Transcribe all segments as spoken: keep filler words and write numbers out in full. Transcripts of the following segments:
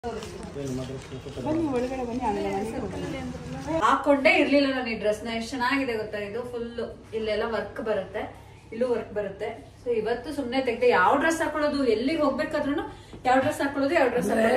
ಹಾಕೊಂಡೇ ಇರ್ಲಿಲ್ಲ ನಾನು ಈ ಡ್ರೆಸ್ ನ. ಎಷ್ಟು ಚೆನ್ನಾಗಿದೆ ಗೊತ್ತಾ ಇದು. ಫುಲ್ ಇಲ್ಲೆಲ್ಲ ವರ್ಕ್ ಬರುತ್ತೆ, ಇಲ್ಲೂ ವರ್ಕ್ ಬರುತ್ತೆ. ಸೊ ಇವತ್ತು ಸುಮ್ನೆ ತೆಗ್ದೆ. ಯಾವ ಡ್ರೆಸ್ ಹಾಕೊಳ್ಳೋದು, ಎಲ್ಲಿಗೆ ಹೋಗ್ಬೇಕಾದ್ರೂ ಯಾವ ಡ್ರೆಸ್ ಹಾಕೊಳ್ಳೋದು, ಯಾವ ಡ್ರೆಸ್ ಹಾಕೊಳ್ಳೋದು.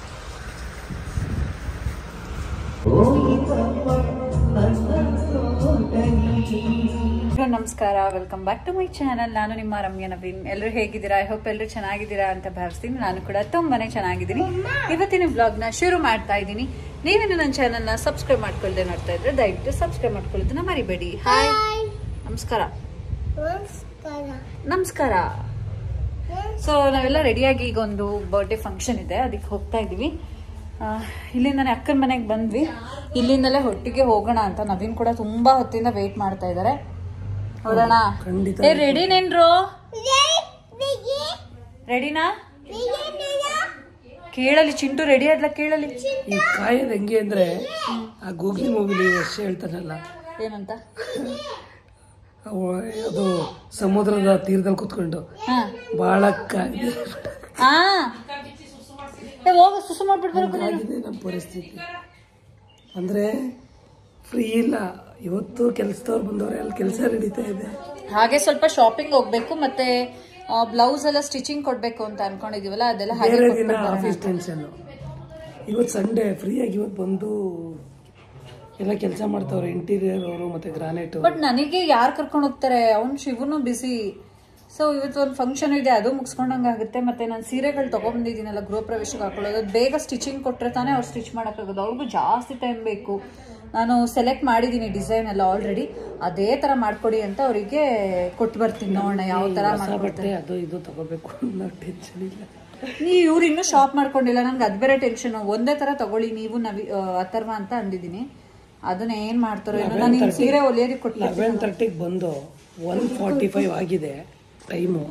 ನಮಸ್ಕಾರ, welcome back to my channel. ನಾನು ನಿಮ್ಮ ರಮ್ಯಾ ನವೀನ್. ಎಲ್ಲರೂ ಹೇಗಿದ್ದೀರಾ? ಐ ಹೋಪ್ ಎಲ್ಲರೂ ಚೆನ್ನಾಗಿದ್ದೀರಾ ಅಂತ ಭಾವಿಸ್ತೀನಿ. ನಾನು ಕೂಡ ತುಂಬಾನೇ ಚೆನ್ನಾಗಿದ್ದೀನಿ. ಇವತ್ತಿನ ಬ್ಲಾಗ್ ನ ಶುರು ಮಾಡ್ತಾ ಇದ್ದೀನಿ. ನೀವೇನು ನನ್ನ ಚಾನಲ್ ನ ಸಬ್ಸ್ಕ್ರೈಬ್ ಮಾಡ್ಕೊಳ್ದೆ ನೋಡ್ತಾ ಇದ್ರೆ ದಯವಿಟ್ಟು ಸಬ್ಸ್ಕ್ರೈಬ್ ಮಾಡ್ಕೊಳ್ಳೋದನ್ನ ಮರಿಬೇಡಿ. ಹಾಯ್, ನಮಸ್ಕಾರ. ನಮಸ್ಕಾರ. ಸೊ ನಾವೆಲ್ಲ ರೆಡಿಯಾಗಿ ಈಗ ಒಂದು ಬರ್ಡೇ ಫಂಕ್ಷನ್ ಇದೆ, ಅದಕ್ಕೆ ಹೋಗ್ತಾ ಇದೀವಿ. ಇಲ್ಲಿಂದಾನೆ ಅಕ್ಕನ ಮನೆಗೆ ಬಂದ್ವಿ. ಇಲ್ಲಿಂದಲೇ ಒಟ್ಟಿಗೆ ಹೋಗೋಣ ಅಂತ ನವೀನ್ ಕೂಡ ತುಂಬಾ ಹೊತ್ತಿಂದ ವೇಟ್ ಮಾಡ್ತಾ ಇದಾರೆ. ನೋಡೋಣ. ಏ ರೆಡಿನೇನ್ರು? ರೆಡಿನಾ? ಕೇಳಲಿ ಚಿಂಟು, ರೆಡಿ ಆದ್ಲ ಕೇಳಲಿ. ಈ ಕಾಯೋದು ಹೆಂಗೆ ಅಂದ್ರೆ ಆ ಗೂಗ್ಲಿ ಮೂವಿಲಿ ಎಷ್ಟು ಹೇಳ್ತಾನಲ್ಲ, ಏನಂತ, ಅದು ಸಮುದ್ರದ ತೀರದಲ್ಲಿ ಕುತ್ಕೊಂಡು ಬಹಳ ಹಾ ಹೋಗ ಸುಸು ಮಾಡ್ಬಿಟ್ಟು ನಮ್ಮ ಪರಿಸ್ಥಿತಿ. ಅಂದ್ರೆ ಫ್ರೀ ಇಲ್ಲ ಇವತ್ತು. ಕೆಲಸದವ್ರು ಬಂದವ್ರೆ, ಅಲ್ಲಿ ಕೆಲಸ ನಡೀತಾ ಇದೆ. ಹಾಗೆ ಸ್ವಲ್ಪ ಶಾಪಿಂಗ್ ಹೋಗ್ಬೇಕು, ಮತ್ತೆ ಬ್ಲೌಸ್ ಎಲ್ಲ ಸ್ಟಿಚಿಂಗ್ ಕೊಡ್ಬೇಕು ಅಂತ ಅನ್ಕೊಂಡಿದೀವಲ್ಲ, ಅದೆಲ್ಲ ಬೇರೆ ದಿನ ಆಫೀಸ್ ಟೆನ್ಷನ್. ಇವತ್ತು ಸಂಡೇ ಫ್ರೀ ಆಗಿ ಇವತ್ತು ಬಂದು ಎಲ್ಲ ಕೆಲಸ ಮಾಡ್ತಾವ್ರೆ, ಇಂಟೀರಿಯರ್ ಅವರು ಮತ್ತೆ ಗ್ರಾನೈಟ್. ಬಟ್ ನನಗೆ ಯಾರು ಕರ್ಕೊಂಡು ಹೋಗ್ತಾರೆ? ಅವ್ನು ಶಿವನು ಬಿಸಿ. ಸೊ ಇವತ್ತು ಒಂದು ಫಂಕ್ಷನ್ ಇದೆ, ಅದು ಮುಗಿಸ್ಕೊಂಡಂಗಾಗುತ್ತೆ. ಮತ್ತೆ ನಾನು ಸೀರೆಗಳು ತಗೊಂಡ್ಬಂದಿದ್ದೀನಲ್ಲ ಗೃಹ ಪ್ರವೇಶಕ್ಕೆ ಹಾಕೊಳ್ಳೋದು, ಬೇಗ ಸ್ಟಿಚಿಂಗ್ ಕೊಟ್ಟರೆ ತಾನೇ ಅವ್ರು ಸ್ಟಿಚ್ ಮಾಡೋಕ್ಕಾಗೋದು. ಅವ್ರಿಗೂ ಜಾಸ್ತಿ ಟೈಮ್ ಬೇಕು. ನಾನು ಸೆಲೆಕ್ಟ್ ಮಾಡಿದ್ದೀನಿ ಡಿಸೈನ್ ಎಲ್ಲ ಆಲ್ರೆಡಿ. ಅದೇ ತರ ಮಾಡ್ಕೊಡಿ ಅಂತ ಅವರಿಗೆ ಕೊಟ್ಟು ಬರ್ತೀನಿ. ನೋಡೋಣ ಯಾವ ತರ ಮಾಡ್ಕೊಡ್ತಾರೆ. ಅದು ಇದು ತಗೋಬೇಕು ಅನ್ನೋ ಟೆನ್ಷನ್ ಇಲ್ಲ. ನೀ ಇವ್ರು ಇನ್ನೂ ಶಾಪ್ ಮಾಡ್ಕೊಂಡಿಲ್ಲ, ನನ್ಗೆ ಅದ್ ಬೇರೆ ಟೆನ್ಷನ್. ಒಂದೇ ತರ ತಗೊಳ್ಳಿ ನೀವು ನವಿ ಅಥರ್ವ ಅಂತ ಅಂದಿದ್ದೀನಿ. ಅದನ್ನ ಏನ್ ಮಾಡ್ತಾರೋ ಏನೋ. ನಾನು ಸೀರೆ ಹೊಲಿಯೋದಕ್ಕೆ ಕೊಟ್ಟು ಲೆವೆನ್ ತರ್ಟಿಗೆ ಬಂದು ಒನ್ ಫಾರ್ಟಿ ಫೈವ್ ಆಗಿದೆ ಟೈಮು.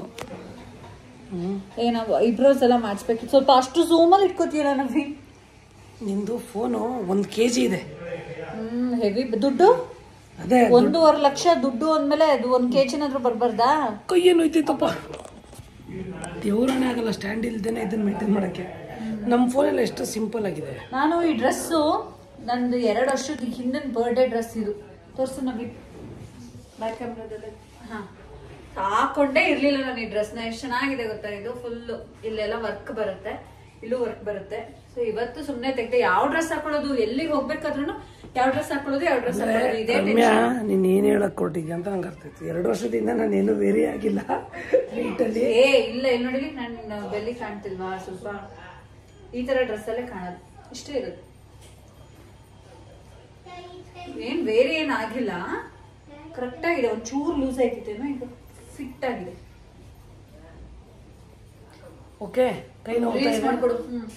ಏನೋ ಐಬ್ರೋಸ್ ಎಲ್ಲ ಮಾಡಿಸ್ಬೇಕು ಸ್ವಲ್ಪ. ಅಷ್ಟು ಝೂಮಲ್ಲಿ ಇಟ್ಕೋತೀರ ನವಿ? ನಿಂದು ಫೋನು ಒಂದು ಕೆ ಜಿ ಇದೆ. ಹ್ಮ್ ಹೆವಿ ದುಡ್ಡು. ಅದೇ ಒಂದೂವರೆ ಲಕ್ಷ ದುಡ್ಡು ಅಂದ್ಮೇಲೆ ಅದು ಒಂದ್ ಕೆ ಜಿನಾದ್ರೂ ಬರ್ಬಾರ್ದಾ? ಕೈಯೇನು ಹೋಯ್ತೈತಪ್ಪ. ದೇವರಾಣೆ ಆಗಲ್ಲ ಸ್ಟ್ಯಾಂಡ್ ಇಲ್ದೇನೆ ಇದನ್ನ ಮೇಂಟೈನ್ ಮಾಡಕ್ಕೆ. ನಮ್ಮ ಫೋನೆಲ್ಲ ಎಷ್ಟು ಸಿಂಪಲ್ ಆಗಿದೆ. ನಾನು ಈ ಡ್ರೆಸ್ಸು ನಂದು ಎರಡು ವರ್ಷದ ಹಿಂದಿನ ಬರ್ಡೇ ಡ್ರೆಸ್ ಇದು. ತೋರ್ಸು ನವಿ ಬ್ಯಾಕ್ ಕ್ಯಾಮ್ರಾದಲ್ಲಿ. ಹಾ, ಹಾಕೊಂಡೇ ಇರ್ಲಿಲ್ಲ ನಾನು ಈ ಡ್ರೆಸ್ ನ. ಎಷ್ಟು ಚೆನ್ನಾಗಿದೆ ಗೊತ್ತಾ ಇದು. ಫುಲ್ ಇಲ್ಲೆಲ್ಲ ವರ್ಕ್ ಬರುತ್ತೆ, ಇಲ್ಲೂ ವರ್ಕ್ ಬರುತ್ತೆ. ಸೊ ಇವತ್ತು ಸುಮ್ನೆ ತೆಗ್ದೆ. ಯಾವ ಡ್ರೆಸ್ ಹಾಕೊಳ್ಳೋದು, ಎಲ್ಲಿಗೆ ಹೋಗ್ಬೇಕಾದ್ರೂ ಯಾವ ಡ್ರೆಸ್ ಹಾಕೊಳ್ಳೋದು, ಯಾವ ಡ್ರೆಸ್ ಹಾಕೊಳ್ಳೋದು, ಇದೇ ಟೆನ್ಷನ್. ನೀನ್ ಏನ್ ಹೇಳಕ್ ಕೊಟ್ಟಿದ್ದೆ ಅಂತ ನಂಗೆ ಅರ್ಥ ಆಯ್ತು. ಎರಡು ವರ್ಷದಿಂದ ನಾನು ಏನು ವೇರಿ ಆಗಿಲ್ಲ ನೀಟಲ್ಲಿ. ಏ ಇಲ್ಲ, ಇಲ್ಲಿ ನೋಡಿಲಿ ನಾನು ಬೆಲ್ಲಿ ಕಾಣ್ತಿಲ್ವಾ? ಸ್ವಲ್ಪ ಈ ತರ ಡ್ರೆಸ್ ಅಲ್ಲೇ ಕಾಣೋದು, ಇಷ್ಟೇ ಇರುತ್ತೆ. ಏನ್ ಬೇರೆ ಏನ್ ಆಗಿಲ್ಲ, ಕರೆಕ್ಟ್ ಆಗಿದೆ. ಒಂದ್ ಚೂರ್ ಲೂಸ್ ಆಯ್ತಿತ್ತೇನೋ, ಈಗ ಫಿಟ್ ಆಗಿದೆ. ಓಕೆ, ಕೈ ನೋಡ್ತಾ ಮಾಡ್ಕೊಡು.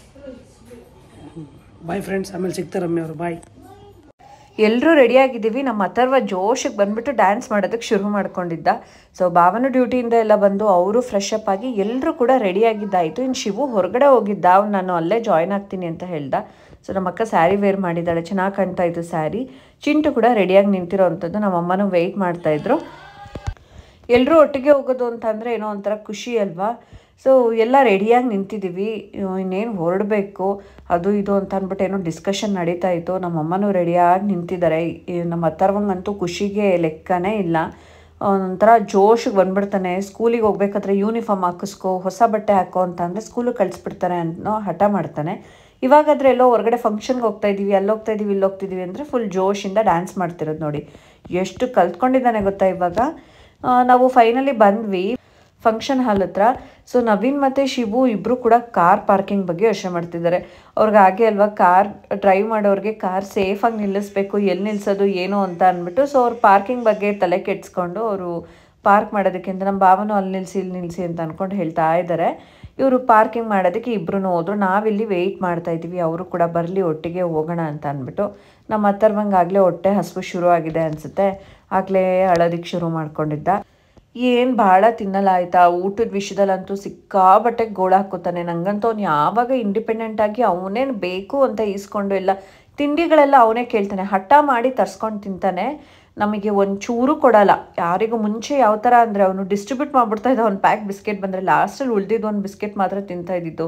ಬಾಯ್ ಫ್ರೆಂಡ್ಸ್, ಆಮೇಲೆ ಸಿಗ್ತಾರೆ ರಮ್ಯ ಅವರು. ಬಾಯ್. ಎಲ್ಲರೂ ರೆಡಿಯಾಗಿದ್ದೀವಿ. ನಮ್ಮ ಅಥರ್ವ ಜೋಶಿಗೆ ಬಂದ್ಬಿಟ್ಟು ಡ್ಯಾನ್ಸ್ ಮಾಡೋದಕ್ಕೆ ಶುರು ಮಾಡ್ಕೊಂಡಿದ್ದ. ಸೊ ಭಾವನ ಡ್ಯೂಟಿಯಿಂದ ಎಲ್ಲ ಬಂದು ಅವರು ಫ್ರೆಶ್ ಅಪ್ ಆಗಿ ಎಲ್ಲರೂ ಕೂಡ ರೆಡಿಯಾಗಿದ್ದಾಯಿತು. ಇನ್ನು ಶಿವು ಹೊರಗಡೆ ಹೋಗಿದ್ದ, ಅವ್ನು ನಾನು ಅಲ್ಲೇ ಜಾಯ್ನ್ ಆಗ್ತೀನಿ ಅಂತ ಹೇಳ್ದ. ಸೊ ನಮ್ಮ ಅಕ್ಕ ಸ್ಯಾರಿ ವೇರ್ ಮಾಡಿದ್ದಾಳೆ, ಚೆನ್ನಾಗಿ ಕಾಣ್ತಾ ಇತ್ತು ಸ್ಯಾರಿ. ಚಿಂಟು ಕೂಡ ರೆಡಿಯಾಗಿ ನಿಂತಿರೋ ಅಂಥದ್ದು. ನಮ್ಮ ಅಮ್ಮನೂ ವೆಯ್ಟ್ ಮಾಡ್ತಾಯಿದ್ರು. ಎಲ್ಲರೂ ಒಟ್ಟಿಗೆ ಹೋಗೋದು ಅಂತಂದರೆ ಏನೋ ಒಂಥರ ಖುಷಿ ಅಲ್ವಾ? ಸೊ ಎಲ್ಲ ರೆಡಿಯಾಗಿ ನಿಂತಿದ್ದೀವಿ. ಇನ್ನೇನು ಹೊರಡಬೇಕು ಅದು ಇದು ಅಂತ ಅಂದ್ಬಿಟ್ಟು ಏನೋ ಡಿಸ್ಕಷನ್ ನಡೀತಾ ಇತ್ತು. ನಮ್ಮಮ್ಮನೂ ರೆಡಿಯಾಗಿ ನಿಂತಿದ್ದಾರೆ. ನಮ್ಮ ಅಥರ್ವಂಗಂತೂ ಖುಷಿಗೆ ಲೆಕ್ಕನೇ ಇಲ್ಲ. ಒಂಥರ ಜೋಶಿಗೆ ಬಂದ್ಬಿಡ್ತಾನೆ. ಸ್ಕೂಲಿಗೆ ಹೋಗ್ಬೇಕಾದ್ರೆ ಯೂನಿಫಾರ್ಮ್ ಹಾಕಿಸ್ಕೊ, ಹೊಸ ಬಟ್ಟೆ ಹಾಕೋ ಅಂತ ಅಂದರೆ ಸ್ಕೂಲಿಗೆ ಕಳಿಸ್ಬಿಡ್ತಾರೆ ಅನ್ನೋ ಹಠ ಮಾಡ್ತಾನೆ. ಇವಾಗಾದರೆ ಎಲ್ಲೋ ಹೊರಗಡೆ ಫಂಕ್ಷನ್ಗೆ ಹೋಗ್ತಾ ಇದ್ದೀವಿ, ಅಲ್ಲಿ ಹೋಗ್ತಾ ಇದ್ದೀವಿ, ಇಲ್ಲಿ ಹೋಗ್ತಿದ್ದೀವಿ ಅಂದರೆ ಫುಲ್ ಜೋಶಿಂದ ಡ್ಯಾನ್ಸ್ ಮಾಡ್ತಿರೋದು ನೋಡಿ. ಎಷ್ಟು ಕಲ್ತ್ಕೊಂಡಿದ್ದಾನೆ ಗೊತ್ತಾ ಇವಾಗ. ನಾವು ಫೈನಲಿ ಬಂದ್ವಿ ಫಂಕ್ಷನ್ ಹಾಲ್ ಹತ್ರ. ಸೊ ನವೀನ್ ಮತ್ತು ಶಿವು ಇಬ್ಬರು ಕೂಡ ಕಾರ್ ಪಾರ್ಕಿಂಗ್ ಬಗ್ಗೆ ಯೋಚನೆ ಮಾಡ್ತಿದ್ದಾರೆ. ಅವ್ರಿಗೆ ಹಾಗೆ ಅಲ್ವಾ, ಕಾರ್ ಡ್ರೈವ್ ಮಾಡೋರಿಗೆ ಕಾರ್ ಸೇಫಾಗಿ ನಿಲ್ಲಿಸ್ಬೇಕು, ಎಲ್ಲಿ ನಿಲ್ಲಿಸೋದು ಏನು ಅಂತ ಅಂದ್ಬಿಟ್ಟು. ಸೊ ಅವ್ರು ಪಾರ್ಕಿಂಗ್ ಬಗ್ಗೆ ತಲೆ ಕೆಡಿಸ್ಕೊಂಡು ಅವರು ಪಾರ್ಕ್ ಮಾಡೋದಕ್ಕಿಂತ ನಮ್ಮ ಭಾವನೂ ಅಲ್ಲಿ ನಿಲ್ಲಿಸಿ ಇಲ್ಲಿ ನಿಲ್ಲಿಸಿ ಅಂತ ಅಂದ್ಕೊಂಡು ಹೇಳ್ತಾ ಇದ್ದಾರೆ. ಇವರು ಪಾರ್ಕಿಂಗ್ ಮಾಡೋದಕ್ಕೆ ಇಬ್ಬರೂ ಹೋದ್ರು. ನಾವಿಲ್ಲಿ ವೆಯ್ಟ್ ಮಾಡ್ತಾ ಇದ್ದೀವಿ, ಅವರು ಕೂಡ ಬರಲಿ ಒಟ್ಟಿಗೆ ಹೋಗೋಣ ಅಂತ ಅಂದ್ಬಿಟ್ಟು. ನಮ್ಮ ಅಥರ್ವಂಗೆ ಆಗಲೇ ಹೊಟ್ಟೆ ಹಸಿವು ಶುರು ಆಗಿದೆ ಅನಿಸುತ್ತೆ. ಆಗಲೇ ಅಳೋದಕ್ಕೆ ಶುರು ಮಾಡ್ಕೊಂಡಿದ್ದ. ಏನು ಭಾಳ ತಿನ್ನಲಾಯ್ತಾ, ಊಟದ ವಿಷಯದಲ್ಲಂತೂ ಸಿಕ್ಕಾಬಟ್ಟೆ ಗೋಳು ಹಾಕೋತಾನೆ. ನನಗಂತೂ ಅವ್ನು ಯಾವಾಗ ಇಂಡಿಪೆಂಡೆಂಟಾಗಿ ಅವನೇನು ಬೇಕು ಅಂತ ಈಸ್ಕೊಂಡು ಎಲ್ಲ ತಿಂಡಿಗಳೆಲ್ಲ ಅವನೇ ಕೇಳ್ತಾನೆ. ಹಠ ಮಾಡಿ ತರ್ಸ್ಕೊಂಡು ತಿಂತಾನೆ. ನಮಗೆ ಒಂಚೂರು ಕೊಡಲ್ಲ. ಯಾರಿಗೂ ಮುಂಚೆ ಯಾವ ಥರ ಅಂದರೆ ಅವನು ಡಿಸ್ಟ್ರಿಬ್ಯೂಟ್ ಮಾಡಿಬಿಡ್ತಾ ಇದ್ದ. ಒಂದು ಪ್ಯಾಕ್ ಬಿಸ್ಕೆಟ್ ಬಂದರೆ ಲಾಸ್ಟಲ್ಲಿ ಉಳಿದಿದ್ದು ಒಂದು ಬಿಸ್ಕೆಟ್ ಮಾತ್ರ ತಿಂತಾ ಇದ್ದಿದ್ದು.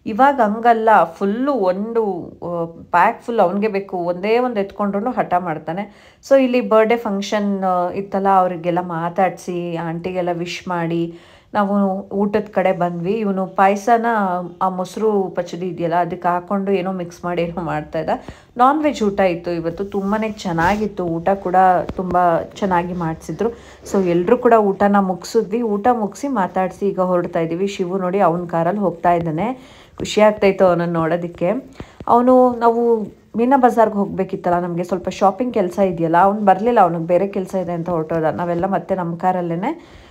ಇವಾಗ ಹಂಗಲ್ಲ, ಫುಲ್ಲು ಒಂದು ಪ್ಯಾಕ್ ಫುಲ್ ಅವನಿಗೆ ಬೇಕು, ಒಂದೇ ಒಂದು ಎತ್ಕೊಂಡ್ರು ಹಠ ಮಾಡ್ತಾನೆ. ಸೊ ಇಲ್ಲಿ ಬರ್ಡೇ ಫಂಕ್ಷನ್ ಇತ್ತಲ್ಲ, ಅವರಿಗೆಲ್ಲ ಮಾತಾಡಿಸಿ ಆಂಟಿಗೆಲ್ಲ ವಿಶ್ ಮಾಡಿ ನಾವು ಊಟದ ಕಡೆ ಬಂದ್ವಿ. ಇವನು ಪಾಯಸನ ಆ ಮೊಸರು ಪಚಡಿ ಇದೆಯಲ್ಲ ಅದಕ್ಕೆ ಹಾಕ್ಕೊಂಡು ಏನೋ ಮಿಕ್ಸ್ ಮಾಡಿ ಏನೋ ಮಾಡ್ತಾಯಿದ್ದ. ನಾನ್ ವೆಜ್ ಊಟ ಇತ್ತು ಇವತ್ತು, ತುಂಬಾ ಚೆನ್ನಾಗಿತ್ತು ಊಟ ಕೂಡ, ತುಂಬ ಚೆನ್ನಾಗಿ ಮಾಡಿಸಿದ್ರು. ಸೊ ಎಲ್ಲರೂ ಕೂಡ ಊಟನ ಮುಗಿಸಿದ್ವಿ. ಊಟ ಮುಗಿಸಿ ಮಾತಾಡಿಸಿ ಈಗ ಹೊರಡ್ತಾ ಇದ್ದೀವಿ. ಶಿವು ನೋಡಿ ಅವನ ಕಾರಲ್ಲಿ ಹೋಗ್ತಾ ಇದ್ದಾನೆ, ಖುಷಿ ಆಗ್ತಾಯಿತ್ತು ಅವನನ್ನು ನೋಡೋದಕ್ಕೆ. ಅವನು ನಾವು ಮೀನಾ ಬಜಾರ್ಗೆ ಹೋಗಬೇಕಿತ್ತಲ್ಲ, ನಮಗೆ ಸ್ವಲ್ಪ ಶಾಪಿಂಗ್ ಕೆಲಸ ಇದೆಯಲ್ಲ, ಅವ್ನು ಬರಲಿಲ್ಲ, ಅವ್ನಿಗೆ ಬೇರೆ ಕೆಲಸ ಇದೆ ಅಂತ ಹೊರಟೋದ. ನಾವೆಲ್ಲ ಮತ್ತೆ ನಮ್ಮ ಕಾರಲ್ಲೇ